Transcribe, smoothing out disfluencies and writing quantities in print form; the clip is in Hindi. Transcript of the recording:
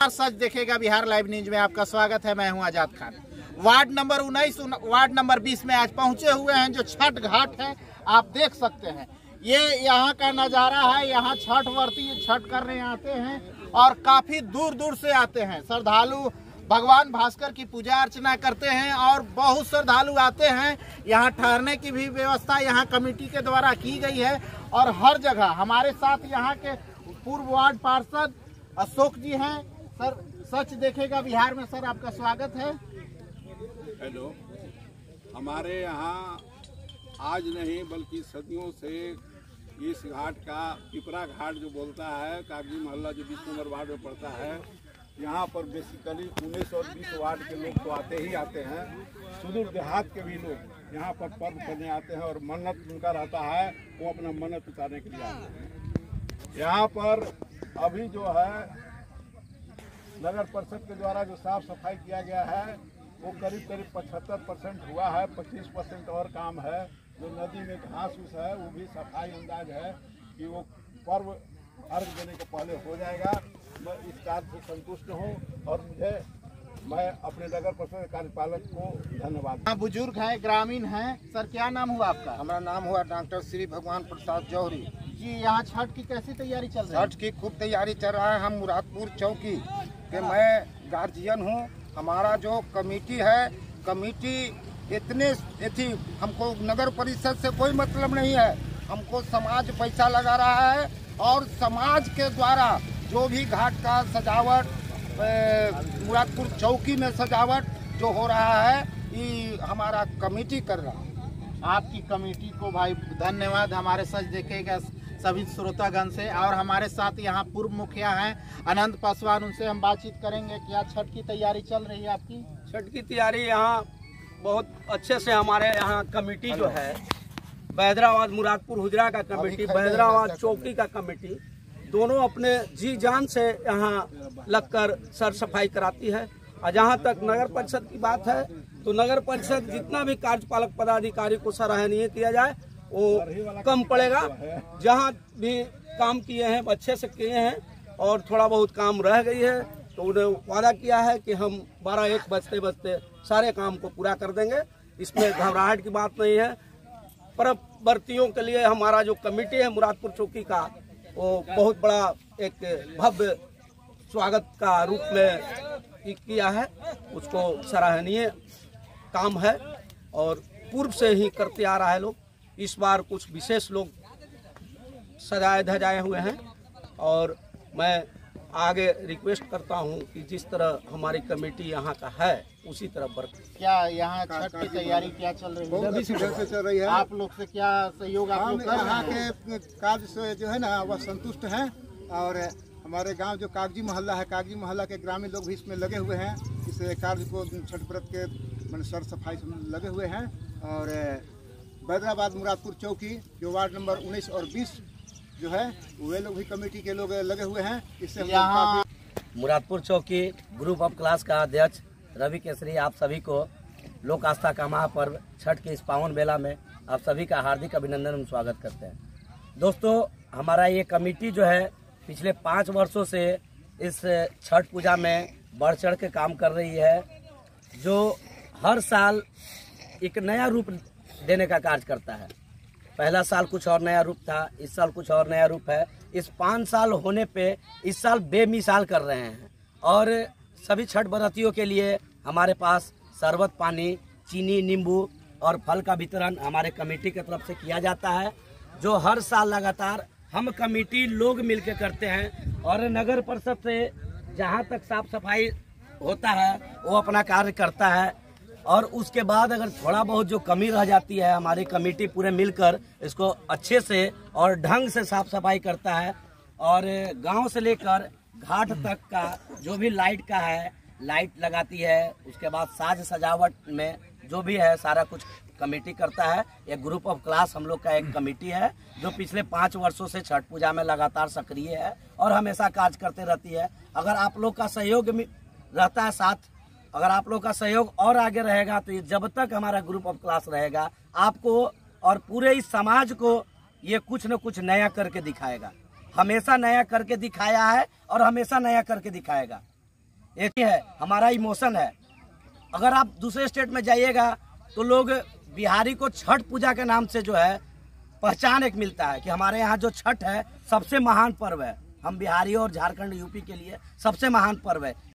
सच देखेगा बिहार लाइव न्यूज में आपका स्वागत है। मैं हूं Azad Khan. Ward number 19 ward number 20 में आज पहुंचे हुए हैं। जो छठ घाट है आप देख सकते हैं, ये यहाँ का नज़ारा है। यहाँ छठ व्रती छठ करने आते हैं और काफ़ी दूर दूर से आते हैं श्रद्धालु। भगवान भास्कर की पूजा अर्चना करते हैं और बहुत श्रद्धालु आते हैं। यहाँ ठहरने की भी व्यवस्था यहाँ कमेटी के द्वारा की गई है। और हर जगह हमारे साथ यहाँ के पूर्व वार्ड पार्षद अशोक जी हैं। सर, सच देखेगा बिहार में सर आपका स्वागत है। हेलो, हमारे यहाँ आज नहीं बल्कि सदियों से इस घाट का पिपरा घाट जो बोलता है, कागजी मोहल्ला जो 20 नंबर वार्ड में पड़ता है, यहाँ पर बेसिकली 19 और 20 वार्ड के लोग तो आते ही आते हैं। सुदूर देहात के भी लोग यहाँ पर पर्व करने आते हैं और मन्नत उनका रहता है, वो अपना मन्नत उतारने के लिए आते हैं। यहाँ पर अभी जो है नगर परिषद के द्वारा जो साफ सफाई किया गया है वो करीब 75% हुआ है। 25% और काम है। जो नदी में घास उस है वो भी सफाई अंदाज है कि वो पर्व अर्घ देने के पहले हो जाएगा। मैं इस कार्य से संतुष्ट हूँ और मैं अपने नगर परिषद कार्यपालक को धन्यवाद। बुजुर्ग हैं, ग्रामीण हैं। सर, क्या नाम हुआ आपका? हमारा नाम हुआ डॉक्टर श्री भगवान प्रसाद जौहरी जी। यहाँ छठ की कैसी तैयारी चल रही है? छठ की खूब तैयारी चल रहा है। हम मुरादपुर चौकी के मैं गार्जियन हूँ। हमारा जो कमेटी है, कमेटी इतने थी, हमको नगर परिषद से कोई मतलब नहीं है। हमको समाज पैसा लगा रहा है और समाज के द्वारा जो भी घाट का सजावट, मुरादपुर चौकी में सजावट जो हो रहा है, ये हमारा कमेटी कर रहा है। आपकी कमेटी को भाई धन्यवाद हमारे सच देखेगा सभी श्रोतागण से। और हमारे साथ यहाँ पूर्व मुखिया हैं अनंत पासवान, उनसे हम बातचीत करेंगे। क्या छठ की तैयारी चल रही है आपकी? छठ की तैयारी यहाँ बहुत अच्छे से हमारे यहाँ कमेटी जो है, बैदराबाद मुरादपुर हुजरा का कमेटी, बैदराबाद चौकी का कमेटी, दोनों अपने जी जान से यहाँ लगकर सर सफाई कराती है। और जहाँ तक नगर परिषद की बात है तो नगर परिषद जितना भी कार्यपालक पदाधिकारी को सराहनीय किया जाए वो कम पड़ेगा। जहाँ भी काम किए हैं अच्छे से किए हैं और थोड़ा बहुत काम रह गई है तो उन्हें वादा किया है कि हम 12-1 बजते बजते सारे काम को पूरा कर देंगे। इसमें घबराहट की बात नहीं है। पर्व व्रतियों के लिए हमारा जो कमेटी है मुरादपुर चौकी का, वो बहुत बड़ा एक भव्य स्वागत का रूप में किया है। उसको सराहनीय काम है और पूर्व से ही करते आ रहा है लोग। इस बार कुछ विशेष लोग सजाए धजाए हुए हैं और मैं आगे रिक्वेस्ट करता हूं कि जिस तरह हमारी कमेटी यहाँ का है उसी तरह बरकरार। क्या यहाँ छठ की तैयारी क्या चल रही है? बहुत अच्छी ढंग से चल रही है। आप लोग से क्या सहयोग आप लोग कर यहाँ के कार्य से जो है ना वह संतुष्ट हैं। और हमारे गांव जो कागजी मोहल्ला है, कागजी मोहल्ला के ग्रामीण लोग भी इसमें लगे हुए हैं। इस कार्य को छठ व्रत के मैंने सर सफाई से लगे हुए हैं। और बैदराबाद मुरादपुर चौकी जो वार्ड नंबर 19 और 20 जो है वे लोग भी कमेटी के लोग लगे हुए हैं। इससे यहाँ मुरादपुर चौकी ग्रुप ऑफ क्लास का अध्यक्ष रवि केसरी आप सभी को लोक आस्था का महापर्व छठ के इस पावन बेला में आप सभी का हार्दिक अभिनंदन एवं स्वागत करते हैं। दोस्तों, हमारा ये कमेटी जो है पिछले 5 वर्षों से इस छठ पूजा में बढ़ चढ़ के काम कर रही है, जो हर साल एक नया रूप देने का कार्य करता है। पहला साल कुछ और नया रूप था, इस साल कुछ और नया रूप है। इस 5 साल होने पे इस साल बेमिसाल कर रहे हैं। और सभी छठ व्रतियों के लिए हमारे पास शरबत पानी, चीनी, नींबू और फल का वितरण हमारे कमेटी की तरफ से किया जाता है, जो हर साल लगातार हम कमेटी लोग मिलकर करते हैं। और नगर परिषद से जहाँ तक साफ सफाई होता है वो अपना कार्य करता है। और उसके बाद अगर थोड़ा बहुत जो कमी रह जाती है, हमारी कमेटी पूरे मिलकर इसको अच्छे से और ढंग से साफ सफाई करता है। और गांव से लेकर घाट तक का जो भी लाइट का है, लाइट लगाती है। उसके बाद साज सजावट में जो भी है सारा कुछ कमेटी करता है। एक ग्रुप ऑफ क्लास हम लोग का एक कमेटी है जो पिछले 5 वर्षों से छठ पूजा में लगातार सक्रिय है और हमेशा कार्य करते रहती है। अगर आप लोग का सहयोग रहता है साथ, अगर आप लोग का सहयोग और आगे रहेगा तो ये जब तक हमारा ग्रुप ऑफ क्लास रहेगा, आपको और पूरे इस समाज को ये कुछ न कुछ नया करके दिखाएगा। हमेशा नया करके दिखाया है और हमेशा नया करके दिखाएगा। एक है हमारा इमोशन है। अगर आप दूसरे स्टेट में जाइएगा तो लोग बिहारी को छठ पूजा के नाम से जो है पहचान एक मिलता है कि हमारे यहाँ जो छठ है सबसे महान पर्व है। हम बिहारी और झारखंड यूपी के लिए सबसे महान पर्व है।